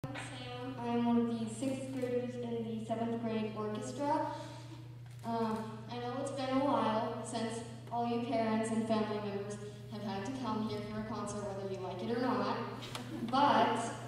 Sam. I'm one of the 6th graders in the 7th grade orchestra. I know it's been a while since all you parents and family members have had to come here for a concert, whether you like it or not, but